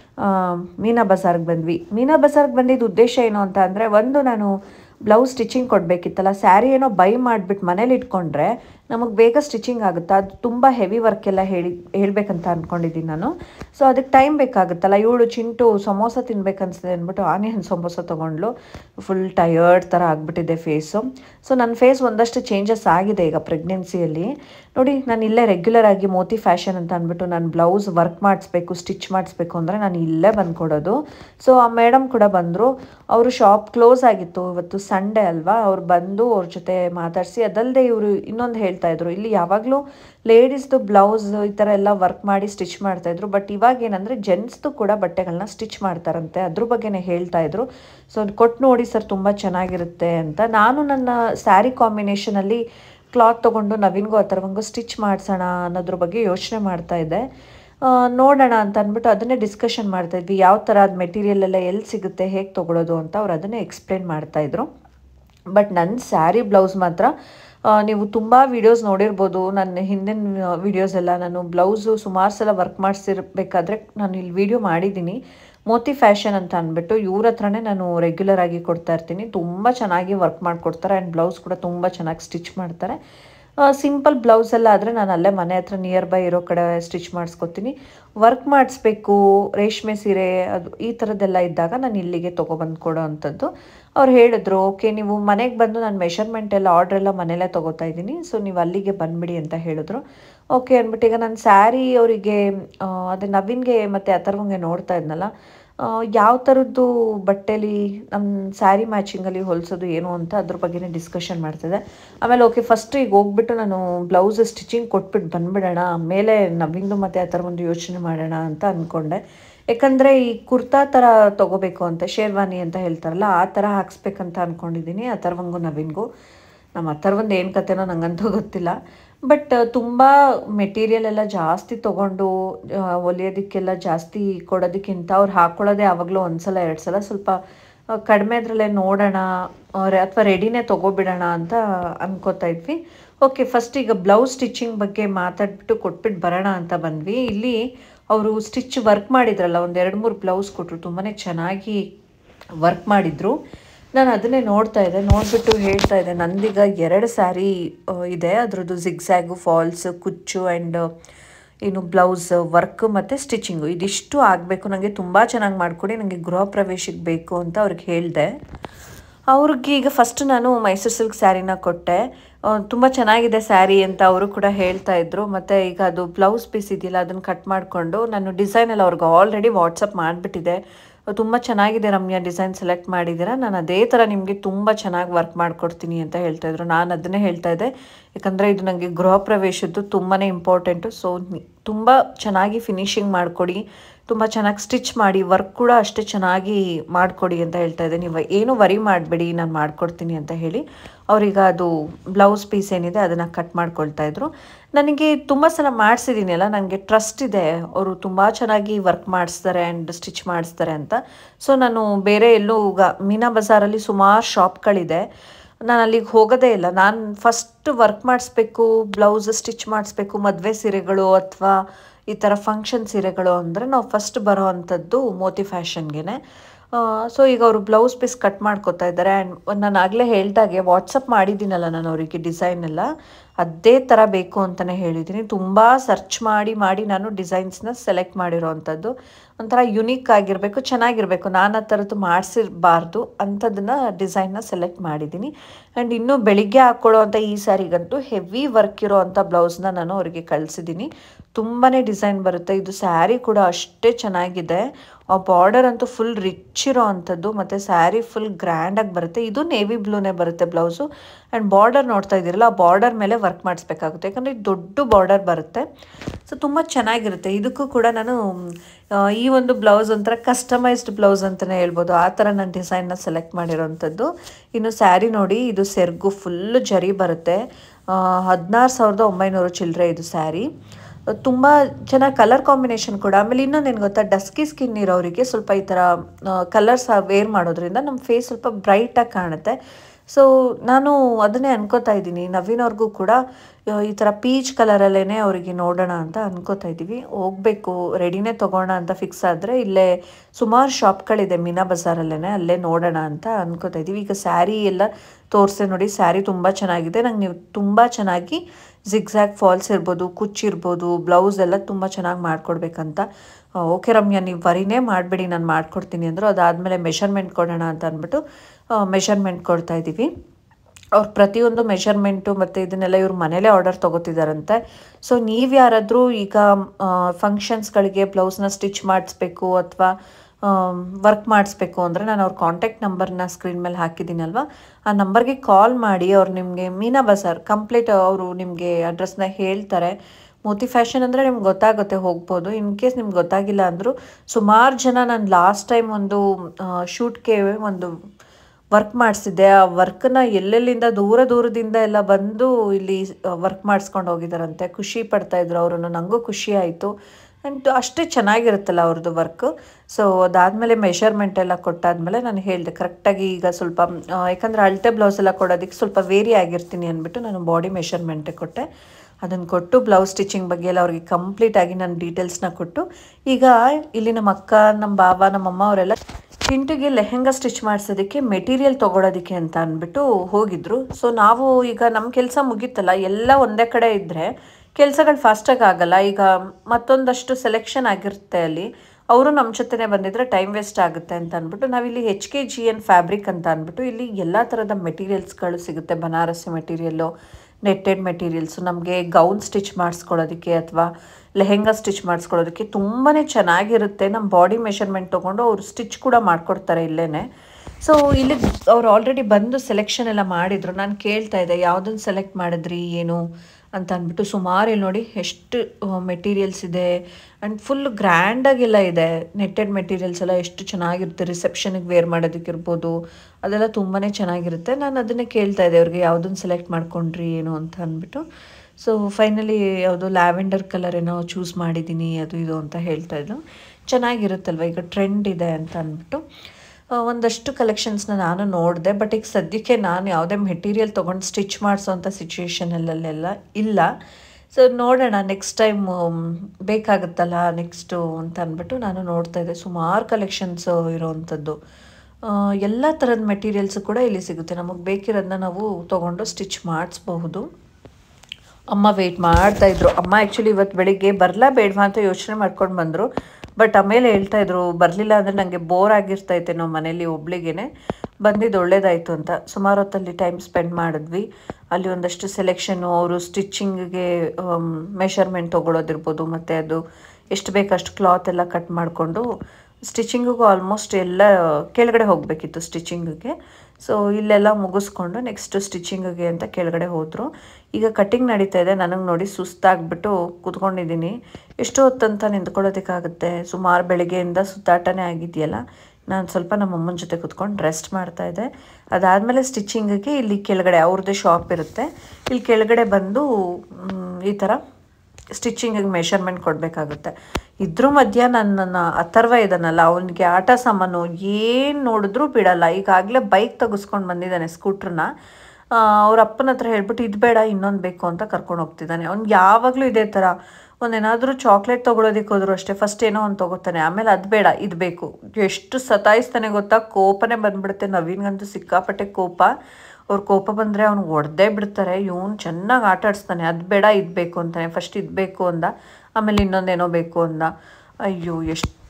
ಮೀನಾ ಬಜಾರ್ಗೆ ಬಂದ್ವಿ. ಮೀನಾ ಬಜಾರ್ಗೆ ಬಂದಿದ್ದು ಉದ್ದೇಶ ಏನು ಅಂತ ಅಂದರೆ, ಒಂದು ನಾನು ಬ್ಲೌಸ್ ಸ್ಟಿಚಿಂಗ್ ಕೊಡಬೇಕಿತ್ತಲ್ಲ, ಸ್ಯಾರಿ ಏನೋ ಬೈ ಮಾಡಿಬಿಟ್ಟು ಮನೇಲಿ ಇಟ್ಕೊಂಡ್ರೆ ನಮಗೆ ಬೇಗ ಸ್ಟಿಚಿಂಗ್ ಆಗುತ್ತೆ. ಅದು ತುಂಬ ಹೆವಿ ವರ್ಕ್ ಎಲ್ಲ ಹೇಳಿ ಹೇಳಬೇಕಂತ ಅಂದ್ಕೊಂಡಿದ್ದೀನಿ ನಾನು. ಸೊ ಅದಕ್ಕೆ ಟೈಮ್ ಬೇಕಾಗುತ್ತಲ್ಲ. ಇವಳು ಚಿಂಟು ಸಮೋಸ ತಿನ್ಬೇಕನ್ನಿಸ್ತದೆ ಅಂದ್ಬಿಟ್ಟು ಆನಿಯನ್ ಸಮೋಸ ತೊಗೊಂಡ್ಲು. ಫುಲ್ ಟಯರ್ಡ್ ಥರ ಆಗಿಬಿಟ್ಟಿದೆ ಫೇಸು. ಸೊ ನನ್ನ ಫೇಸ್ ಒಂದಷ್ಟು ಚೇಂಜಸ್ ಆಗಿದೆ ಈಗ ಪ್ರೆಗ್ನೆನ್ಸಿಯಲ್ಲಿ. ನೋಡಿ, ನಾನು ಇಲ್ಲೇ ರೆಗ್ಯುಲರ್ ಆಗಿ ಮೋತಿ ಫ್ಯಾಷನ್ ಅಂತ ಅಂದ್ಬಿಟ್ಟು ನಾನು ಬ್ಲೌಸ್ ವರ್ಕ್ ಮಾಡಿಸ್ಬೇಕು, ಸ್ಟಿಚ್ ಮಾಡಿಸ್ಬೇಕು ಅಂದರೆ ನಾನು ಇಲ್ಲೇ ಬಂದು ಕೊಡೋದು. ಸೊ ಆ ಮೇಡಮ್ ಕೂಡ ಬಂದರು. ಅವರು ಶಾಪ್ ಕ್ಲೋಸ್ ಆಗಿತ್ತು, ಇವತ್ತು ಸಂಡೇ ಅಲ್ವಾ. ಅವ್ರು ಬಂದು ಅವ್ರ ಜೊತೆ ಮಾತಾಡಿಸಿ, ಅದಲ್ಲದೆ ಇವರು ಇನ್ನೊಂದು ಹೇಳ್ತಾಯಿದ್ರು, ಇಲ್ಲಿ ಯಾವಾಗಲೂ ಲೇಡೀಸ್ದು ಬ್ಲೌಸ್ ಈ ಥರ ಎಲ್ಲ ವರ್ಕ್ ಮಾಡಿ ಸ್ಟಿಚ್ ಮಾಡ್ತಾಯಿದ್ರು, ಬಟ್ ಇವಾಗ ಏನಂದರೆ ಜೆಂಟ್ಸ್ದು ಕೂಡ ಬಟ್ಟೆಗಳನ್ನ ಸ್ಟಿಚ್ ಮಾಡ್ತಾರಂತೆ, ಅದ್ರ ಬಗ್ಗೆನೇ ಹೇಳ್ತಾಯಿದ್ರು. ಸೊ ಕೊಟ್ಟು ನೋಡಿ ಸರ್, ತುಂಬ ಚೆನ್ನಾಗಿರುತ್ತೆ ಅಂತ. ನಾನು ನನ್ನ ಸ್ಯಾರಿ ಕಾಂಬಿನೇಷನಲ್ಲಿ ಕ್ಲಾತ್ ತೊಗೊಂಡು ನವೀನ್ಗೂ ಆ ಥರವಂಗೂ ಸ್ಟಿಚ್ ಮಾಡಿಸೋಣ ಅನ್ನೋದ್ರ ಬಗ್ಗೆ ಯೋಚನೆ ಮಾಡ್ತಾಯಿದ್ದೆ. ನೋಡೋಣ ಅಂತ ಅಂದ್ಬಿಟ್ಟು ಅದನ್ನೇ ಡಿಸ್ಕಷನ್ ಮಾಡ್ತಾಯಿದ್ವಿ, ಯಾವ ಥರ ಅದು ಮೆಟೀರಿಯಲ್ ಎಲ್ಲ ಎಲ್ಲಿ ಸಿಗುತ್ತೆ, ಹೇಗೆ ತೊಗೊಳೋದು ಅಂತ ಅವ್ರು ಅದನ್ನೇ ಎಕ್ಸ್ಪ್ಲೇನ್ ಮಾಡ್ತಾಯಿದ್ರು. ಬಟ್ ನನ್ನ ಸ್ಯಾರಿ ಬ್ಲೌಸ್ ಮಾತ್ರ ನೀವು ತುಂಬ ವೀಡಿಯೋಸ್ ನೋಡಿರ್ಬೋದು, ನನ್ನ ಹಿಂದಿನ ವೀಡಿಯೋಸ್ ಎಲ್ಲ. ನಾನು ಬ್ಲೌಸು ಸುಮಾರು ಸಲ ವರ್ಕ್ ಮಾಡಿಸಿರ್ಬೇಕಾದ್ರೆ ನಾನು ಇಲ್ಲಿ ವೀಡಿಯೋ ಮಾಡಿದ್ದೀನಿ. ಮೋತಿ ಫ್ಯಾಷನ್ ಅಂತ ಅಂದ್ಬಿಟ್ಟು ಇವ್ರ ಹತ್ರನೇ ನಾನು ರೆಗ್ಯುಲರ್ ಆಗಿ ಕೊಡ್ತಾ ಇರ್ತೀನಿ. ತುಂಬ ಚೆನ್ನಾಗಿ ವರ್ಕ್ ಮಾಡಿಕೊಡ್ತಾರೆ ಆ್ಯಂಡ್ ಬ್ಲೌಸ್ ಕೂಡ ತುಂಬ ಚೆನ್ನಾಗಿ ಸ್ಟಿಚ್ ಮಾಡ್ತಾರೆ. ಸಿಂಪಲ್ ಬ್ಲೌಸ್ ಎಲ್ಲ ಆದರೆ ನಾನು ಅಲ್ಲೇ ಮನೆ ಹತ್ರ ನಿಯರ್ ಬೈ ಇರೋ ಕಡೆ ಸ್ಟಿಚ್ ಮಾಡಿಸ್ಕೊತೀನಿ. ವರ್ಕ್ ಮಾಡಿಸ್ಬೇಕು, ರೇಷ್ಮೆ ಸೀರೆ ಅದು ಈ ಥರದ್ದೆಲ್ಲ ಇದ್ದಾಗ ನಾನು ಇಲ್ಲಿಗೆ ತೊಗೊಬಂದು ಕೊಡೋ ಅಂಥದ್ದು. ಅವ್ರು ಹೇಳಿದ್ರು, ಓಕೆ ನೀವು ಮನೆಗೆ ಬಂದು ನಾನು ಮೆಷರ್ಮೆಂಟ್ ಎಲ್ಲ ಆರ್ಡ್ರ್ ಎಲ್ಲ ಮನೆಯಲ್ಲೇ ತೊಗೋತಾ ಇದ್ದೀನಿ, ಸೊ ನೀವು ಅಲ್ಲಿಗೆ ಬಂದುಬಿಡಿ ಅಂತ ಹೇಳಿದ್ರು. ಓಕೆ ಅಂದ್ಬಿಟ್ಟು ಈಗ ನಾನು ಸ್ಯಾರಿ ಅವರಿಗೆ ಅದೇ ನವೀನ್ಗೆ ಮತ್ತು ಅಥರ್ವಂಗೆ ನೋಡ್ತಾ ಇದ್ನಲ್ಲ, ಯಾವ ಥರದ್ದು ಬಟ್ಟೆಲಿ ನಮ್ಮ ಸ್ಯಾರಿ ಮ್ಯಾಚಿಂಗಲ್ಲಿ ಹೊಲಿಸೋದು ಏನು ಅಂತ ಅದ್ರ ಬಗ್ಗೆನೇ ಡಿಸ್ಕಷನ್ ಮಾಡ್ತಿದ್ದೆ. ಆಮೇಲೆ ಓಕೆ ಫಸ್ಟ್ ಈಗ ಹೋಗ್ಬಿಟ್ಟು ನಾನು ಬ್ಲೌಸ್ ಸ್ಟಿಚಿಂಗ್ ಕೊಟ್ಬಿಟ್ಟು ಬಂದುಬಿಡೋಣ, ಆಮೇಲೆ ನವೀನ್ದು ಮತ್ತು ಆ ಥರ ಒಂದು ಯೋಚನೆ ಮಾಡೋಣ ಅಂತ ಅಂದ್ಕೊಂಡೆ. ಯಾಕಂದರೆ ಈ ಕುರ್ತಾ ಥರ ತೊಗೋಬೇಕು ಅಂತ, ಶೇರ್ವಾನಿ ಅಂತ ಹೇಳ್ತಾರಲ್ಲ ಆ ಥರ ಹಾಕ್ಸ್ಬೇಕಂತ ಅಂದ್ಕೊಂಡಿದ್ದೀನಿ ಅಥರ್ವಂಗೂ ನವೀನ್ಗೂ. ನಮ್ಮ ಅಥರ್ವಂದು ಏನು ಕತೆನೋ ನನಗಂತೂ ಗೊತ್ತಿಲ್ಲ. ಬಟ್ ತುಂಬ ಮೆಟೀರಿಯಲ್ ಎಲ್ಲ ಜಾಸ್ತಿ ತೊಗೊಂಡು ಹೊಲಿಯೋದಕ್ಕೆಲ್ಲ ಜಾಸ್ತಿ ಕೊಡೋದಕ್ಕಿಂತ ಅವ್ರು ಹಾಕ್ಕೊಳ್ಳೋದೇ ಆವಾಗಲೂ ಒಂದು ಸಲ ಎರಡು ಸಲ ಸ್ವಲ್ಪ ಕಡಿಮೆ ಅದರಲ್ಲೇ ನೋಡೋಣ ಅಥವಾ ರೆಡಿನೇ ತೊಗೊಬಿಡೋಣ ಅಂತ ಅನ್ಕೋತಾ ಇದ್ವಿ. ಓಕೆ ಫಸ್ಟ್ ಈಗ ಬ್ಲೌಸ್ ಸ್ಟಿಚಿಂಗ್ ಬಗ್ಗೆ ಮಾತಾಡ್ಬಿಟ್ಟು ಕೊಟ್ಬಿಟ್ಟು ಬರೋಣ ಅಂತ ಬಂದ್ವಿ. ಇಲ್ಲಿ ಅವರು ಸ್ಟಿಚ್ ವರ್ಕ್ ಮಾಡಿದ್ರಲ್ಲ, ಒಂದು ಎರಡು ಮೂರು ಬ್ಲೌಸ್ ಕೊಟ್ಟರು, ತುಂಬಾ ಚೆನ್ನಾಗಿ ವರ್ಕ್ ಮಾಡಿದರು. ನಾನು ಅದನ್ನೇ ನೋಡ್ತಾ ಇದ್ದೆ, ನೋಡಿಬಿಟ್ಟು ಹೇಳ್ತಾ ಇದ್ದೆ, ನಂದೀಗ ಎರಡು ಸ್ಯಾರಿ ಇದೆ, ಅದರದ್ದು ಜಿಗ್ಜ್ಯಾಗು, ಫಾಲ್ಸ್, ಕುಚ್ಚು ಆ್ಯಂಡ್ ಏನು ಬ್ಲೌಸ್ ವರ್ಕ್ ಮತ್ತು ಸ್ಟಿಚಿಂಗು ಇದಿಷ್ಟು ಆಗಬೇಕು, ನನಗೆ ತುಂಬ ಚೆನ್ನಾಗಿ ಮಾಡಿಕೊಡಿ, ನನಗೆ ಗೃಹ ಪ್ರವೇಶಕ್ಕೆ ಬೇಕು ಅಂತ ಅವ್ರಿಗೆ ಹೇಳಿದೆ. ಅವ್ರಿಗೆ ಈಗ ಫಸ್ಟ್ ನಾನು ಮೈಸೂರು ಸಿಲ್ಕ್ ಸ್ಯಾರಿನ ಕೊಟ್ಟೆ. ತುಂಬ ಚೆನ್ನಾಗಿದೆ ಸ್ಯಾರಿ ಅಂತ ಅವರು ಕೂಡ ಹೇಳ್ತಾ ಇದ್ರು. ಮತ್ತು ಈಗ ಅದು ಬ್ಲೌಸ್ ಪೀಸ್ ಇದೆಯಲ್ಲ ಅದನ್ನು ಕಟ್ ಮಾಡಿಕೊಂಡು ನಾನು ಡಿಸೈನ್ ಎಲ್ಲ ಅವ್ರಿಗೆ ಆಲ್ರೆಡಿ ವಾಟ್ಸಪ್ ಮಾಡಿಬಿಟ್ಟಿದೆ. ತುಂಬ ಚೆನ್ನಾಗಿದೆ ರಮ್ಯಾ, ಡಿಸೈನ್ ಸೆಲೆಕ್ಟ್ ಮಾಡಿದ್ದೀರಾ, ನಾನು ಅದೇ ಥರ ನಿಮಗೆ ತುಂಬ ಚೆನ್ನಾಗಿ ವರ್ಕ್ ಮಾಡಿಕೊಡ್ತೀನಿ ಅಂತ ಹೇಳ್ತಾಯಿದ್ರು. ನಾನು ಅದನ್ನೇ ಹೇಳ್ತಾ ಇದ್ದೆ, ಯಾಕಂದರೆ ಇದು ನನಗೆ ಗೃಹ ಪ್ರವೇಶದ್ದು ತುಂಬಾ ಇಂಪಾರ್ಟೆಂಟು. ಸೊ ತುಂಬ ಚೆನ್ನಾಗಿ ಫಿನಿಶಿಂಗ್ ಮಾಡಿಕೊಡಿ, ತುಂಬ ಚೆನ್ನಾಗಿ ಸ್ಟಿಚ್ ಮಾಡಿ, ವರ್ಕ್ ಕೂಡ ಅಷ್ಟೇ ಚೆನ್ನಾಗಿ ಮಾಡಿಕೊಡಿ ಅಂತ ಹೇಳ್ತಾ ಇದ್ದೆ. ನೀವು ಏನು ವರಿ ಮಾಡಬೇಡಿ, ನಾನು ಮಾಡಿಕೊಡ್ತೀನಿ ಅಂತ ಹೇಳಿ ಅವ್ರೀಗ ಅದು ಬ್ಲೌಸ್ ಪೀಸ್ ಏನಿದೆ ಅದನ್ನು ಕಟ್ ಮಾಡ್ಕೊಳ್ತಾ ಇದ್ರು. ನನಗೆ ತುಂಬ ಸಲ ಮಾಡಿಸಿದ್ದೀನಿ ಅಲ್ಲ, ನನಗೆ ಟ್ರಸ್ಟ್ ಇದೆ, ಅವರು ತುಂಬ ಚೆನ್ನಾಗಿ ವರ್ಕ್ ಮಾಡಿಸ್ತಾರೆ ಆ್ಯಂಡ್ ಸ್ಟಿಚ್ ಮಾಡಿಸ್ತಾರೆ ಅಂತ. ಸೊ ನಾನು ಬೇರೆ ಎಲ್ಲೂ ಗ ಮೀನಾ ಬಜಾರಲ್ಲಿ ಸುಮಾರು ಶಾಪ್ಗಳಿದೆ, ನಾನು ಅಲ್ಲಿಗೆ ಹೋಗೋದೇ ಇಲ್ಲ. ನಾನು ಫಸ್ಟ್ ವರ್ಕ್ ಮಾಡಿಸ್ಬೇಕು, ಬ್ಲೌಸ್ ಸ್ಟಿಚ್ ಮಾಡಿಸ್ಬೇಕು, ಮದುವೆ ಸೀರೆಗಳು ಅಥವಾ ಈ ಥರ ಫಂಕ್ಷನ್ ಸೀರೆಗಳು ಅಂದರೆ ನಾವು ಫಸ್ಟ್ ಬರೋ ಅಂಥದ್ದು ಮೋತಿ ಫ್ಯಾಷನ್ಗೆ. ಸೊ ಈಗ ಅವರು ಬ್ಲೌಸ್ ಪೀಸ್ ಕಟ್ ಮಾಡ್ಕೊತಾ ಇದ್ದಾರೆ. ಆ್ಯಂಡ್ ನಾನು ಆಗಲೇ ಹೇಳ್ದಾಗೆ ವಾಟ್ಸಪ್ ಮಾಡಿದ್ದೀನಲ್ಲ ನಾನು ಅವರಿಗೆ ಡಿಸೈನ್ ಎಲ್ಲ, ಅದೇ ಥರ ಬೇಕು ಅಂತಲೇ ಹೇಳಿದ್ದೀನಿ. ತುಂಬ ಸರ್ಚ್ ಮಾಡಿ ಮಾಡಿ ನಾನು ಡಿಸೈನ್ಸ್ನ ಸೆಲೆಕ್ಟ್ ಮಾಡಿರೋ ಅಂಥದ್ದು, ಒಂಥರ ಯುನೀಕ್ ಆಗಿರಬೇಕು, ಚೆನ್ನಾಗಿರಬೇಕು, ನಾನು ಆ ಥರದ್ದು ಮಾಡಿಸಿರಬಾರ್ದು ಅಂಥದ್ದನ್ನು ಡಿಸೈನ್ನ ಸೆಲೆಕ್ಟ್ ಮಾಡಿದ್ದೀನಿ. ಆ್ಯಂಡ್ ಇನ್ನೂ ಬೆಳಿಗ್ಗೆ ಹಾಕ್ಕೊಳ್ಳೋ ಅಂಥ ಈ ಸ್ಯಾರಿಗಂತೂ ಹೆವಿ ವರ್ಕ್ ಇರೋ ಅಂಥ ಬ್ಲೌಸ್ನ ನಾನು ಅವರಿಗೆ ಕಳಿಸಿದ್ದೀನಿ. ತುಂಬಾ ಡಿಸೈನ್ ಬರುತ್ತೆ. ಇದು ಸ್ಯಾರಿ ಕೂಡ ಅಷ್ಟೇ ಚೆನ್ನಾಗಿದೆ. ಆ ಬಾರ್ಡರ್ ಅಂತೂ ಫುಲ್ ರಿಚ್ ಇರೋ ಅಂಥದ್ದು, ಮತ್ತು ಸ್ಯಾರಿ ಫುಲ್ ಗ್ರ್ಯಾಂಡಾಗಿ ಬರುತ್ತೆ. ಇದು ನೇವಿ ಬ್ಲೂನೇ ಬರುತ್ತೆ ಬ್ಲೌಸು. ಆ್ಯಂಡ್ ಬಾರ್ಡರ್ ನೋಡ್ತಾ ಇದ್ದೀರಲ್ಲ, ಆ ಬಾರ್ಡರ್ ಮೇಲೆ ವರ್ಕ್ ಮಾಡಿಸ್ಬೇಕಾಗುತ್ತೆ, ಯಾಕಂದರೆ ಇದು ದೊಡ್ಡ ಬಾರ್ಡರ್ ಬರುತ್ತೆ. ಸೊ ತುಂಬ ಚೆನ್ನಾಗಿರುತ್ತೆ. ಇದಕ್ಕೂ ಕೂಡ ನಾನು ಈ ಒಂದು ಬ್ಲೌಸ್ ಒಂಥರ ಕಸ್ಟಮೈಸ್ಡ್ ಬ್ಲೌಸ್ ಅಂತಲೇ ಹೇಳ್ಬೋದು. ಆ ಥರ ನಾನು ಡಿಸೈನ್ನ ಸೆಲೆಕ್ಟ್ ಮಾಡಿರೋವಂಥದ್ದು. ಇನ್ನು ಸ್ಯಾರಿ ನೋಡಿ, ಇದು ಸೆರ್ಗು ಫುಲ್ಲು ಜರಿ ಬರುತ್ತೆ. ಹದಿನಾರು ಸಾವಿರದ ಒಂಬೈನೂರು ಚಿಲ್ಲರೆ ಇದು ಸ್ಯಾರಿ. ತುಂಬ ಚೆನ್ನಾಗಿ ಕಲರ್ ಕಾಂಬಿನೇಷನ್ ಕೂಡ. ಆಮೇಲೆ ಇನ್ನೊಂದು ಏನು ಗೊತ್ತಾ, ಡಸ್ಕಿ ಸ್ಕಿನ್ ಇರೋರಿಗೆ ಸ್ವಲ್ಪ ಈ ಥರ ಕಲರ್ಸ್ ವೇರ್ ಮಾಡೋದ್ರಿಂದ ನಮ್ಮ ಫೇಸ್ ಸ್ವಲ್ಪ ಬ್ರೈಟಾಗಿ ಕಾಣುತ್ತೆ. ಸೊ ನಾನು ಅದನ್ನೇ ಅನ್ಕೋತಾ ಇದ್ದೀನಿ, ನವೀನವ್ರಿಗೂ ಕೂಡ ಈ ಥರ ಪೀಚ್ ಕಲರಲ್ಲೇ ಅವರಿಗೆ ನೋಡೋಣ ಅಂತ ಅನ್ಕೋತಾ ಇದ್ದೀವಿ. ಹೋಗಬೇಕು, ರೆಡಿನೇ ತೊಗೋಣ ಅಂತ ಫಿಕ್ಸ್ ಆದರೆ ಇಲ್ಲೇ ಸುಮಾರು ಶಾಪ್ಗಳಿದೆ ಮೀನಾ ಬಜಾರಲ್ಲೇ, ಅಲ್ಲೇ ನೋಡೋಣ ಅಂತ ಅನ್ಕೋತಾ ಇದ್ದೀವಿ. ಈಗ ಸ್ಯಾರಿ ಎಲ್ಲ ತೋರಿಸೆ ನೋಡಿ, ಸ್ಯಾರಿ ತುಂಬ ಚೆನ್ನಾಗಿದೆ. ನಂಗೆ ನೀವು ತುಂಬ ಚೆನ್ನಾಗಿ ಜಿಗ್ಜ್ಯಾಗ್ ಫಾಲ್ಸ್ ಇರ್ಬೋದು, ಕುಚ್ಚಿರ್ಬೋದು, ಬ್ಲೌಸ್ ಎಲ್ಲ ತುಂಬ ಚೆನ್ನಾಗಿ ಮಾಡಿಕೊಡ್ಬೇಕಂತ. ಓಕೆ ರಮ್ಯಾ, ನೀವು ವರಿನೇ ಮಾಡಬೇಡಿ, ನಾನು ಮಾಡಿಕೊಡ್ತೀನಿ ಅಂದರು. ಅದಾದಮೇಲೆ ಮೆಷರ್ಮೆಂಟ್ ಕೊಡೋಣ ಅಂತ ಅಂದ್ಬಿಟ್ಟು ಮೆಷರ್ಮೆಂಟ್ ಕೊಡ್ತಾ ಇದ್ದೀವಿ. ಅವ್ರು ಪ್ರತಿಯೊಂದು ಮೆಷರ್ಮೆಂಟು ಮತ್ತು ಇದನ್ನೆಲ್ಲ ಇವ್ರು ಮನೇಲೇ ಆರ್ಡರ್ ತೊಗೋತಿದ್ದಾರಂತೆ. ಸೊ ನೀವು ಯಾರಾದರೂ ಈಗ ಫಂಕ್ಷನ್ಸ್ಗಳಿಗೆ ಬ್ಲೌಸ್ನ ಸ್ಟಿಚ್ ಮಾಡಿಸ್ಬೇಕು ಅಥವಾ ವರ್ಕ್ ಮಾಡಿಸ್ಬೇಕು ಅಂದರೆ ನಾನು ಅವ್ರ ಕಾಂಟ್ಯಾಕ್ಟ್ ನಂಬರ್ನ ಸ್ಕ್ರೀನ್ ಮೇಲೆ ಹಾಕಿದ್ದೀನಲ್ವ, ಆ ನಂಬರ್ಗೆ ಕಾಲ್ ಮಾಡಿ. ಅವ್ರು ನಿಮಗೆ ಮೀನಾ ಬಜಾರ್ ಕಂಪ್ಲೀಟ್ ಅವರು ನಿಮಗೆ ಅಡ್ರೆಸ್ನ ಹೇಳ್ತಾರೆ. ಮೋತಿ ಫ್ಯಾಷನ್ ಅಂದರೆ ನಿಮ್ಗೆ ಗೊತ್ತಾಗುತ್ತೆ, ಹೋಗ್ಬೋದು. ಇನ್ ಕೇಸ್ ನಿಮ್ಗೆ ಗೊತ್ತಾಗಿಲ್ಲ ಅಂದರೂ ಸುಮಾರು ಜನ, ನಾನು ಲಾಸ್ಟ್ ಟೈಮ್ ಒಂದು ಶೂಟ್ಗೆ ಒಂದು ವರ್ಕ್ ಮಾಡಿಸಿದ್ದೆ. ಆ ವರ್ಕನ್ನ ಎಲ್ಲೆಲ್ಲಿಂದ ದೂರ ದೂರದಿಂದ ಎಲ್ಲ ಬಂದು ಇಲ್ಲಿ ವರ್ಕ್ ಮಾಡಿಸ್ಕೊಂಡು ಹೋಗಿದ್ದಾರಂತೆ. ಖುಷಿ ಪಡ್ತಾಯಿದ್ರು ಅವರು, ನನಗೂ ಖುಷಿ ಆಯಿತು. ಆ್ಯಂಡ್ ಅಷ್ಟೇ ಚೆನ್ನಾಗಿರುತ್ತಲ್ಲ ಅವ್ರದ್ದು ವರ್ಕು. ಸೊ ಅದಾದಮೇಲೆ ಮೆಷರ್ಮೆಂಟ್ ಎಲ್ಲ ಕೊಟ್ಟಾದಮೇಲೆ ನಾನು ಹೇಳಿದೆ ಕರೆಕ್ಟಾಗಿ, ಈಗ ಸ್ವಲ್ಪ ಯಾಕಂದರೆ ಅಳತೆ ಬ್ಲೌಸ್ ಎಲ್ಲ ಕೊಡೋದಕ್ಕೆ ಸ್ವಲ್ಪ ವೇರಿ ಆಗಿರ್ತೀನಿ ಅಂದ್ಬಿಟ್ಟು ನಾನು ಬಾಡಿ ಮೆಷರ್ಮೆಂಟೇ ಕೊಟ್ಟೆ. ಅದನ್ನು ಕೊಟ್ಟು ಬ್ಲೌಸ್ ಸ್ಟಿಚಿಂಗ್ ಬಗ್ಗೆ ಎಲ್ಲ ಅವ್ರಿಗೆ ಕಂಪ್ಲೀಟಾಗಿ ನಾನು ಡೀಟೇಲ್ಸ್ನ ಕೊಟ್ಟು, ಈಗ ಇಲ್ಲಿ ನಮ್ಮ ಅಕ್ಕ, ನಮ್ಮ ಬಾವ, ನಮ್ಮಮ್ಮ ಅವರೆಲ್ಲ ಚಿಂಟಿಗೆ ಲೆಹೆಂಗಾ ಸ್ಟಿಚ್ ಮಾಡಿಸೋದಕ್ಕೆ ಮೆಟೀರಿಯಲ್ ತೊಗೊಳೋದಕ್ಕೆ ಅಂತ ಅಂದ್ಬಿಟ್ಟು ಹೋಗಿದ್ರು. ಸೊ ನಾವು ಈಗ ನಮ್ಮ ಕೆಲಸ ಮುಗೀತಲ್ಲ, ಎಲ್ಲ ಒಂದೇ ಕಡೆ ಇದ್ದರೆ ಕೆಲಸಗಳು ಫಾಸ್ಟಾಗಿ ಆಗಲ್ಲ. ಈಗ ಮತ್ತೊಂದಷ್ಟು ಸೆಲೆಕ್ಷನ್ ಆಗಿರುತ್ತೆ ಅಲ್ಲಿ, ಅವರು ನಮ್ಮ ಜೊತೆನೇ ಬಂದಿದ್ರೆ ಟೈಮ್ ವೇಸ್ಟ್ ಆಗುತ್ತೆ ಅಂತ ಅಂದ್ಬಿಟ್ಟು ನಾವಿಲ್ಲಿ H K G N fabric ಅಂತ ಅಂದ್ಬಿಟ್ಟು ಇಲ್ಲಿ ಎಲ್ಲ ಥರದ ಮೆಟೀರಿಯಲ್ಸ್ಗಳು ಸಿಗುತ್ತೆ. ಬನಾರಸಿ ಮೆಟೀರಿಯಲ್ಲು, ನೆಟ್ಟೆಡ್ ಮೆಟೀರಿಯಲ್ಸು, ನಮಗೆ ಗೌನ್ ಸ್ಟಿಚ್ ಮಾಡಿಸ್ಕೊಳ್ಳೋದಕ್ಕೆ ಅಥವಾ ಲೆಹೆಂಗಾ ಸ್ಟಿಚ್ ಮಾಡಿಸ್ಕೊಳ್ಳೋದಕ್ಕೆ ತುಂಬಾ ಚೆನ್ನಾಗಿರುತ್ತೆ. ನಮ್ಮ ಬಾಡಿ ಮೆಷರ್ಮೆಂಟ್ ತೊಗೊಂಡು ಅವರು ಸ್ಟಿಚ್ ಕೂಡ ಮಾಡಿಕೊಡ್ತಾರೆ ಇಲ್ಲೇ. ಸೊ ಇಲ್ಲಿ ಅವ್ರು ಆಲ್ರೆಡಿ ಬಂದು ಸೆಲೆಕ್ಷನ್ ಎಲ್ಲ ಮಾಡಿದರು. ನಾನು ಕೇಳ್ತಾ ಇದ್ದೆ ಯಾವುದನ್ನು ಸೆಲೆಕ್ಟ್ ಮಾಡಿದ್ರಿ ಏನು ಅಂತ ಅಂದ್ಬಿಟ್ಟು. ಸುಮಾರು ಇಲ್ಲಿ ನೋಡಿ ಎಷ್ಟು ಮೆಟೀರಿಯಲ್ಸ್ ಇದೆ, ಆ್ಯಂಡ್ ಫುಲ್ ಗ್ರ್ಯಾಂಡಾಗೆಲ್ಲ ಇದೆ. ನೆಟ್ಟೆಡ್ ಮೆಟೀರಿಯಲ್ಸ್ ಎಲ್ಲ ಎಷ್ಟು ಚೆನ್ನಾಗಿರುತ್ತೆ, ರಿಸೆಪ್ಷನಿಗೆ ವೇರ್ ಮಾಡೋದಕ್ಕಿರ್ಬೋದು, ಅದೆಲ್ಲ ತುಂಬಾ ಚೆನ್ನಾಗಿರುತ್ತೆ. ನಾನು ಅದನ್ನೇ ಕೇಳ್ತಾ ಇದ್ದೆ ಅವ್ರಿಗೆ, ಯಾವುದನ್ನು ಸೆಲೆಕ್ಟ್ ಮಾಡ್ಕೊಂಡ್ರಿ ಏನು ಅಂತ ಅಂದ್ಬಿಟ್ಟು. ಸೊ ಫೈನಲಿ ಯಾವುದು ಲ್ಯಾವೆಂಡರ್ ಕಲರ್ ಏನೋ ಚೂಸ್ ಮಾಡಿದ್ದೀನಿ, ಅದು ಇದು ಅಂತ ಹೇಳ್ತಾ ಇದ್ದು. ಚೆನ್ನಾಗಿರುತ್ತಲ್ವ, ಈಗ ಟ್ರೆಂಡ್ ಇದೆ ಅಂತ ಅಂದ್ಬಿಟ್ಟು ಒಂದಷ್ಟು ಕಲೆಕ್ಷನ್ಸ್ನ ನಾನು ನೋಡಿದೆ. ಬಟ್ ಈಗ ಸದ್ಯಕ್ಕೆ ನಾನು ಯಾವುದೇ ಮೆಟೀರಿಯಲ್ ತೊಗೊಂಡು ಸ್ಟಿಚ್ ಮಾಡಿಸೋವಂಥ ಸಿಚುವೇಷನಲ್ಲೆಲ್ಲ ಇಲ್ಲ. ಸೊ ನೋಡೋಣ, ನೆಕ್ಸ್ಟ್ ಟೈಮ್ ಬೇಕಾಗುತ್ತಲ್ಲ ನೆಕ್ಸ್ಟು ಅಂತ ಅಂದ್ಬಿಟ್ಟು ನಾನು ನೋಡ್ತಾ ಇದ್ದೆ. ಸುಮಾರು ಕಲೆಕ್ಷನ್ಸು ಇರೋವಂಥದ್ದು, ಎಲ್ಲ ಥರದ ಮೆಟೀರಿಯಲ್ಸು ಕೂಡ ಇಲ್ಲಿ ಸಿಗುತ್ತೆ. ನಮಗೆ ಬೇಕಿರೋದನ್ನ ನಾವು ತೊಗೊಂಡು ಸ್ಟಿಚ್ ಮಾಡಿಸ್ಬಹುದು. ಅಮ್ಮ ವೆಯ್ಟ್ ಮಾಡ್ತಾಯಿದ್ರು. ಅಮ್ಮ ಆ್ಯಕ್ಚುಲಿ ಇವತ್ತು ಬೆಳಿಗ್ಗೆ ಬರಲಾ ಬೇಡವಾ ಅಂತ ಯೋಚನೆ ಮಾಡ್ಕೊಂಡು ಬಂದರು. ಬಟ್ ಆಮೇಲೆ ಹೇಳ್ತಾಯಿದ್ರು ಬರಲಿಲ್ಲ ಅಂದರೆ ನನಗೆ ಬೋರ್ ಆಗಿರ್ತೈತೆ ನಾವು ಮನೇಲಿ ಒಬ್ಳಿಗೇ, ಬಂದಿದ್ದು ಒಳ್ಳೇದಾಯಿತು ಅಂತ. ಸುಮಾರು ಹೊತ್ತಲ್ಲಿ ಟೈಮ್ ಸ್ಪೆಂಡ್ ಮಾಡಿದ್ವಿ. ಅಲ್ಲಿ ಒಂದಷ್ಟು ಸೆಲೆಕ್ಷನ್ನು, ಅವರು ಸ್ಟಿಚ್ಚಿಂಗಿಗೆ ಮೆಷರ್ಮೆಂಟ್ ತೊಗೊಳೋದಿರ್ಬೋದು, ಮತ್ತು ಅದು ಎಷ್ಟು ಬೇಕಷ್ಟು ಕ್ಲಾತ್ ಎಲ್ಲ ಕಟ್ ಮಾಡಿಕೊಂಡು ಸ್ಟಿಚಿಂಗಿಗೂ ಆಲ್ಮೋಸ್ಟ್ ಎಲ್ಲ ಕೆಳಗಡೆ ಹೋಗಬೇಕಿತ್ತು ಸ್ಟಿಚಿಂಗಿಗೆ. ಸೊ ಇಲ್ಲೆಲ್ಲ ಮುಗಿಸ್ಕೊಂಡು ನೆಕ್ಸ್ಟ್ ಸ್ಟಿಚಿಂಗಿಗೆ ಅಂತ ಕೆಳಗಡೆ ಹೋದರು. ಈಗ ಕಟ್ಟಿಂಗ್ ನಡೀತಾ ಇದೆ. ನನಗೆ ನೋಡಿ ಸುಸ್ತಾಗ್ಬಿಟ್ಟು ಕೂತ್ಕೊಂಡಿದ್ದೀನಿ. ಎಷ್ಟು ಹೊತ್ತಂತ ನಿಂತ್ಕೊಳ್ಳೋದಕ್ಕಾಗುತ್ತೆ, ಸುಮಾರು ಬೆಳಗ್ಗೆಯಿಂದ ಸುತ್ತಾಟನೇ ಆಗಿದೆಯಲ್ಲ. ನಾನು ಸ್ವಲ್ಪ ನಮ್ಮ ಅಮ್ಮನ ಜೊತೆ ಕೂತ್ಕೊಂಡು ರೆಸ್ಟ್ ಮಾಡ್ತಾಯಿದ್ದೆ. ಅದಾದಮೇಲೆ ಸ್ಟಿಚಿಂಗಿಗೆ ಇಲ್ಲಿ ಕೆಳಗಡೆ ಅವ್ರದ್ದೇ ಶಾಪ್ ಇರುತ್ತೆ, ಇಲ್ಲಿ ಕೆಳಗಡೆ ಬಂದು ಈ ಥರ ಸ್ಟಿಚಿಂಗಿಗೆ ಮೆಷರ್ಮೆಂಟ್ ಕೊಡಬೇಕಾಗುತ್ತೆ. ಇದ್ರ ಮಧ್ಯ ನನ್ನ ಅಥರ್ವ ಇದನ್ನಲ್ಲ, ಅವನಿಗೆ ಆಟ ಸಾಮಾನು ಏನು ನೋಡಿದ್ರೂ ಬಿಡಲ್ಲ. ಈಗಾಗಲೇ ಬೈಕ್ ತೆಗೆಸ್ಕೊಂಡು ಬಂದಿದ್ದಾನೆ, ಸ್ಕೂಟ್ರನ್ನ. ಅವ್ರ ಅಪ್ಪನ ಹತ್ರ ಹೇಳ್ಬಿಟ್ಟು ಇದು ಬೇಡ ಇನ್ನೊಂದು ಬೇಕು ಅಂತ ಕರ್ಕೊಂಡು ಹೋಗ್ತಿದ್ದಾನೆ. ಅವ್ನಿಗೆ ಯಾವಾಗಲೂ ಇದೇ ಥರ, ಒಂದೇನಾದರೂ ಚಾಕ್ಲೇಟ್ ತೊಗೊಳೋದಕ್ಕೆ ಹೋದ್ರು ಅಷ್ಟೇ, ಫಸ್ಟ್ ಏನೋ ಒಂದು ತೊಗೋತಾನೆ, ಆಮೇಲೆ ಅದು ಬೇಡ ಇದು ಬೇಕು. ಎಷ್ಟು ಸತಾಯಿಸ್ತಾನೆ ಗೊತ್ತಾ, ಕೋಪನೇ ಬಂದುಬಿಡುತ್ತೆ. ನವೀನ್ಗಂತೂ ಸಿಕ್ಕಾಪಟ್ಟೆ ಕೋಪ. ಅವ್ರ ಕೋಪ ಬಂದರೆ ಅವ್ನಿಗೆ ಹೊಡೆದೇ ಬಿಡ್ತಾರೆ. ಇವನು ಚೆನ್ನಾಗಿ ಆಟ ಆಡಿಸ್ತಾನೆ. ಅದು ಬೇಡ ಇದು ಬೇಕು ಅಂತಾನೆ. ಫಸ್ಟ್ ಇದು ಬೇಕು ಅಂದ, ಆಮೇಲೆ ಇನ್ನೊಂದೇನೋ ಬೇಕು ಅಂದ. ಅಯ್ಯೋ ಎಷ್ಟು